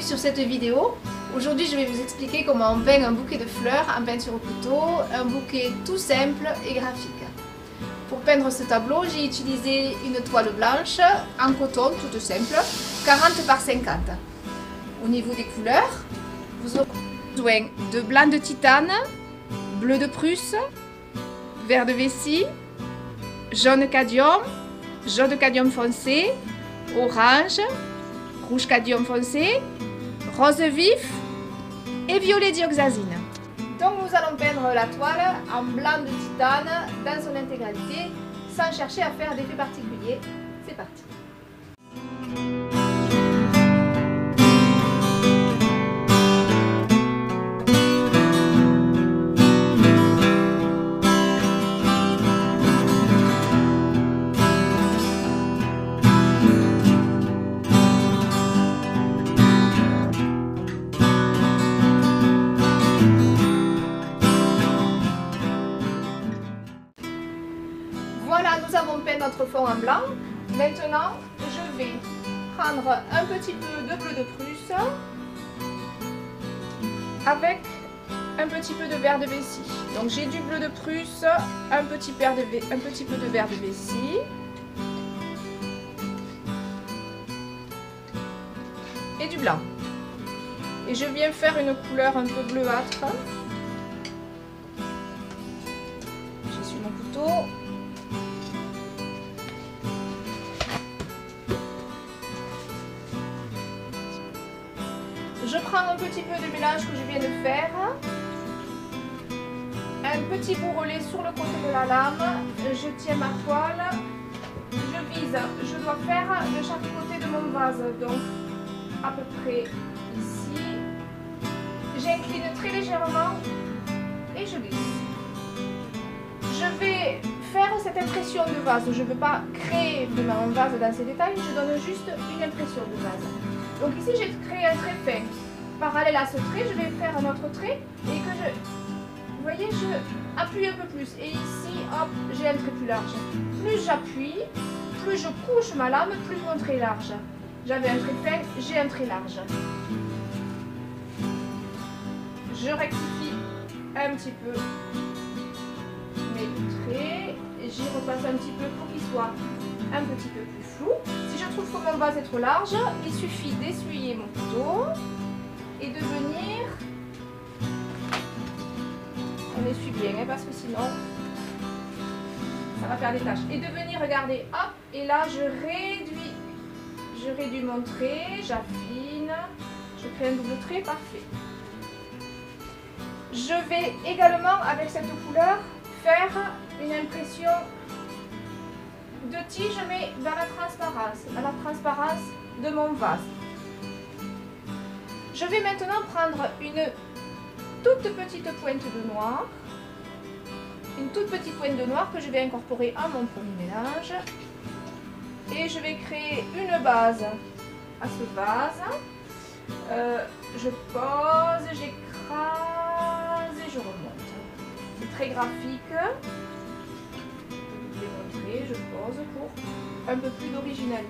bienvenue sur cette vidéo. Aujourd'hui je vais vous expliquer comment on peint un bouquet de fleurs en peinture au couteau, un bouquet tout simple et graphique. Pour peindre ce tableau, j'ai utilisé une toile blanche en coton toute simple, 40 par 50. Au niveau des couleurs, vous aurez besoin de blanc de titane, bleu de Prusse, vert de vessie, jaune cadmium foncé, orange, rouge cadmium foncé, rose vif et violet dioxazine. Donc nous allons peindre la toile en blanc de titane dans son intégralité sans chercher à faire d'effet particulier. C'est parti. Voilà, nous avons peint notre fond en blanc. Maintenant, je vais prendre un petit peu de bleu de Prusse avec un petit peu de vert de vessie. Donc j'ai du bleu de Prusse, un petit peu de vert de vessie. Et du blanc. Et je viens faire une couleur un peu bleuâtre. J'essuie mon couteau. Je prends un petit peu de mélange que je viens de faire, un petit bourrelet sur le côté de la lame, je tiens ma toile, je vise, je dois faire de chaque côté de mon vase, donc à peu près ici, j'incline très légèrement et je glisse. Je vais faire cette impression de vase, je ne veux pas créer mon vase dans ces détails, je donne juste une impression de vase. Donc ici j'ai créé un trait fin. Parallèle à ce trait, je vais faire un autre trait et que vous voyez, je appuie un peu plus. Et ici, hop, j'ai un trait plus large. Plus j'appuie, plus je couche ma lame, plus mon trait est large. J'avais un trait fin, j'ai un trait large. Je rectifie un petit peu mes traits. J'y repasse un petit peu pour qu'il soit un petit peu plus flou. Si je trouve que mon vase est trop large, il suffit d'essuyer mon couteau et de venir, on essuie bien hein, parce que sinon ça va faire des taches, et de venir regarder, hop, et là je réduis mon trait, j'affine, je crée un double trait, parfait. Je vais également avec cette couleur faire une impression de tige mais dans la transparence de mon vase. Je vais maintenant prendre une toute petite pointe de noir, que je vais incorporer à mon premier mélange, et je vais créer une base à ce vase. Je pose, j'écrase et je remonte. C'est très graphique. Je pose pour un peu plus d'originalité.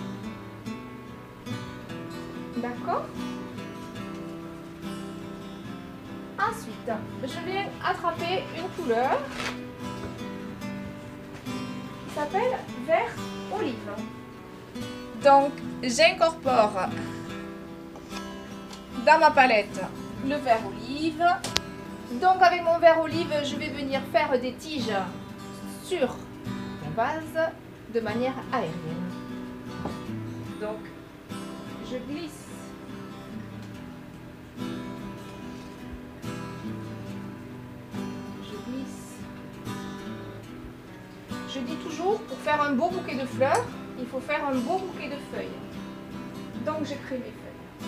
D'accord? Ensuite, je viens attraper une couleur qui s'appelle vert olive. Donc, j'incorpore dans ma palette le vert olive. Donc, avec mon vert olive, je vais venir faire des tiges sur vase de manière aérienne. Donc je glisse je dis toujours, pour faire un beau bouquet de fleurs il faut faire un beau bouquet de feuilles, donc je crée mes feuilles.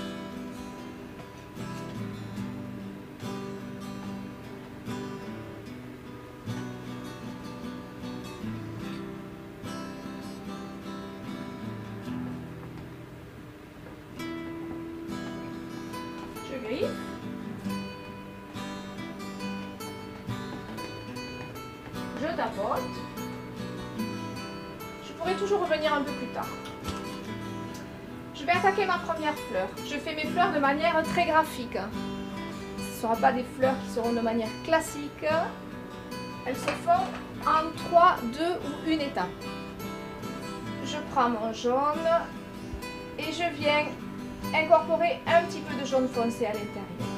Je tapote. Je pourrais toujours revenir un peu plus tard. Je vais attaquer ma première fleur. Je fais mes fleurs de manière très graphique. Ce ne sera pas des fleurs qui seront de manière classique. Elles se font en 3, 2 ou 1 étape. Je prends mon jaune et je viens incorporer un petit peu de jaune foncé à l'intérieur.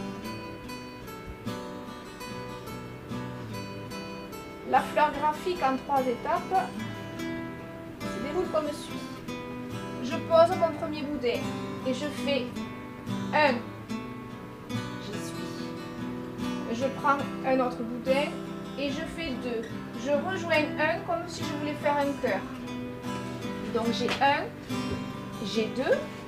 La fleur graphique en 3 étapes se déroule comme suit. Je pose mon premier boudin et je fais 1. J'essuie. Je prends un autre boudin et je fais 2. Je rejoins 1 comme si je voulais faire un cœur. Donc j'ai 1, j'ai 2.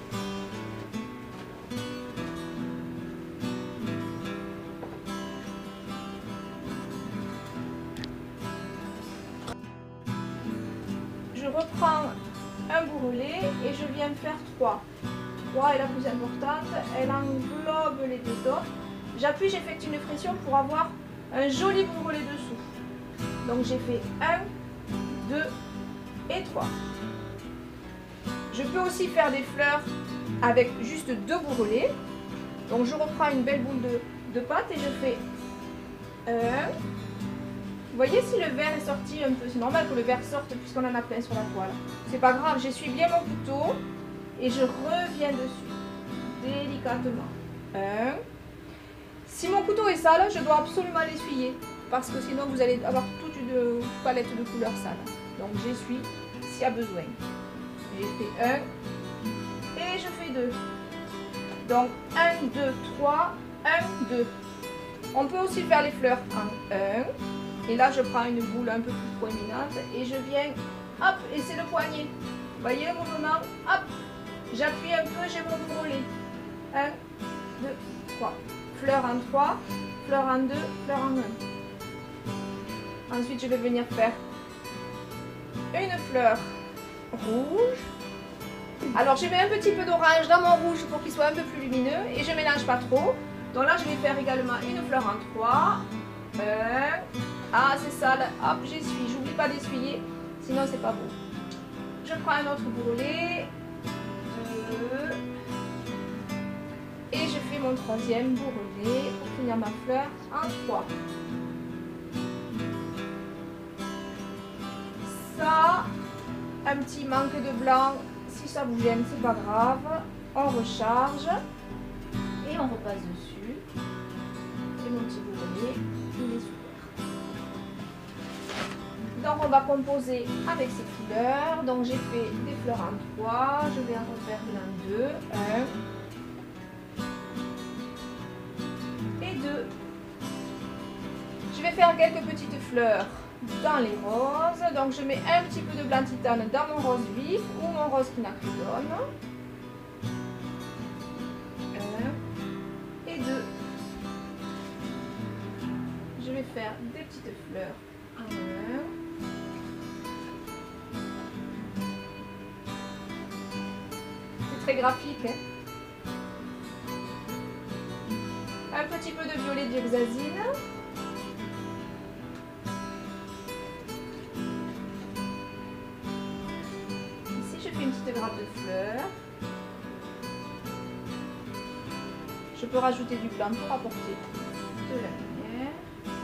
Je reprends un bourrelet et je viens faire 3. 3 est la plus importante, elle englobe les deux autres. J'appuie, j'effectue une pression pour avoir un joli bourrelet dessous. Donc j'ai fait 1, 2 et 3. Je peux aussi faire des fleurs avec juste 2 bourrelets. Donc je reprends une belle boule de pâte et je fais 1. Vous voyez si le verre est sorti un peu, c'est normal que le verre sorte puisqu'on en a plein sur la toile. C'est pas grave, j'essuie bien mon couteau et je reviens dessus, délicatement. 1. Si mon couteau est sale, je dois absolument l'essuyer parce que sinon vous allez avoir toute une palette de couleurs sales. Donc j'essuie s'il y a besoin. J'ai fait 1 et je fais 2. Donc 1, 2, 3, 1, 2. On peut aussi faire les fleurs en 1. Et là, je prends une boule un peu plus proéminente et je viens, hop, et c'est le poignet. Vous voyez le mouvement, hop, j'appuie un peu, j'ai mon bourrelet. 1, 2, 3. Fleur en 3, fleur en 2, fleur en 1. Ensuite, je vais venir faire une fleur rouge. Alors, je mets un petit peu d'orange dans mon rouge pour qu'il soit un peu plus lumineux et je ne mélange pas trop. Donc là, je vais faire également une fleur en 3. 1. Ah, c'est sale. Hop, j'essuie. J'oublie pas d'essuyer, sinon c'est pas beau. Je prends un autre bourrelet. 2. Et je fais mon 3e bourrelet pour finir ma fleur en 3. Ça, un petit manque de blanc. Si ça vous gêne, c'est pas grave. On recharge et on repasse dessus. Et mon petit bourrelet, il est super. Donc on va composer avec ces couleurs. Donc j'ai fait des fleurs en 3, je vais en refaire une en 2, 1 et 2. Je vais faire quelques petites fleurs dans les roses. Donc je mets un petit peu de blanc titane dans mon rose vif ou mon rose quinacridone. 1 et 2. Je vais faire des petites fleurs en 1. Très graphique. Hein. Un petit peu de violet d'Uxazine. Ici, je fais une petite grappe de fleurs. Je peux rajouter du blanc pour apporter de la lumière.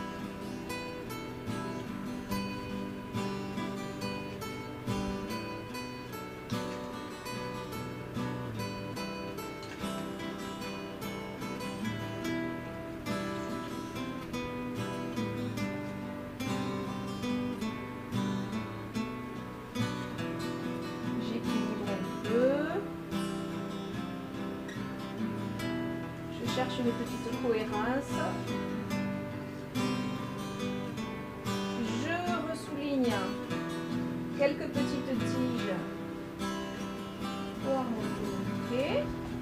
Cherche une petite cohérence. Je ressouligne quelques petites tiges pour monter.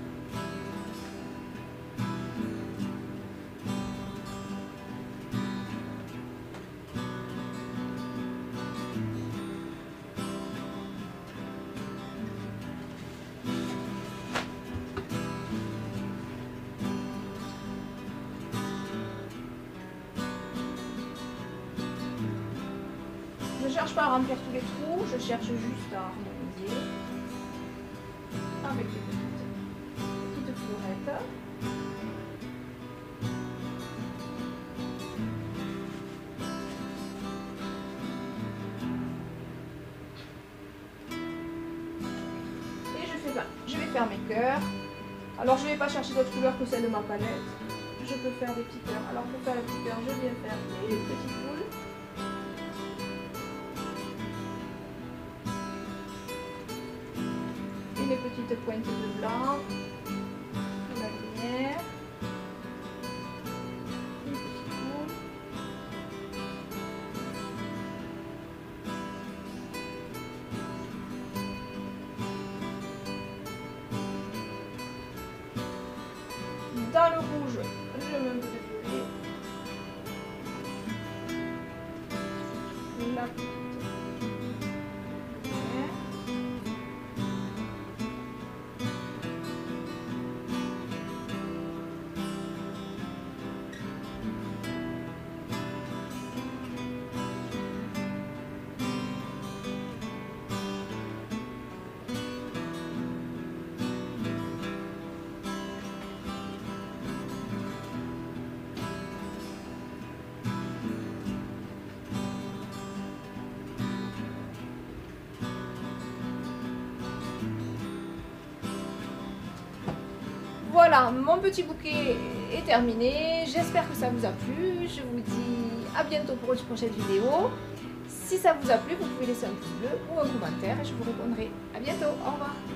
Je ne cherche pas à remplir tous les trous, je cherche juste à harmoniser avec les petits fleurette. Je vais faire mes cœurs. Alors je ne vais pas chercher d'autres couleurs que celles de ma palette. Je peux faire des petits cœurs. Alors pour faire les petits cœurs, je viens faire une petite boule. Une petite pointe de blanc. De la lumière. Une petite boule. Dans le rouge, je mets un peu de violet. La petite lumière. Voilà, mon petit bouquet est terminé. J'espère que ça vous a plu. Je vous dis à bientôt pour une prochaine vidéo. Si ça vous a plu, vous pouvez laisser un pouce bleu ou un commentaire et je vous répondrai. À bientôt, au revoir.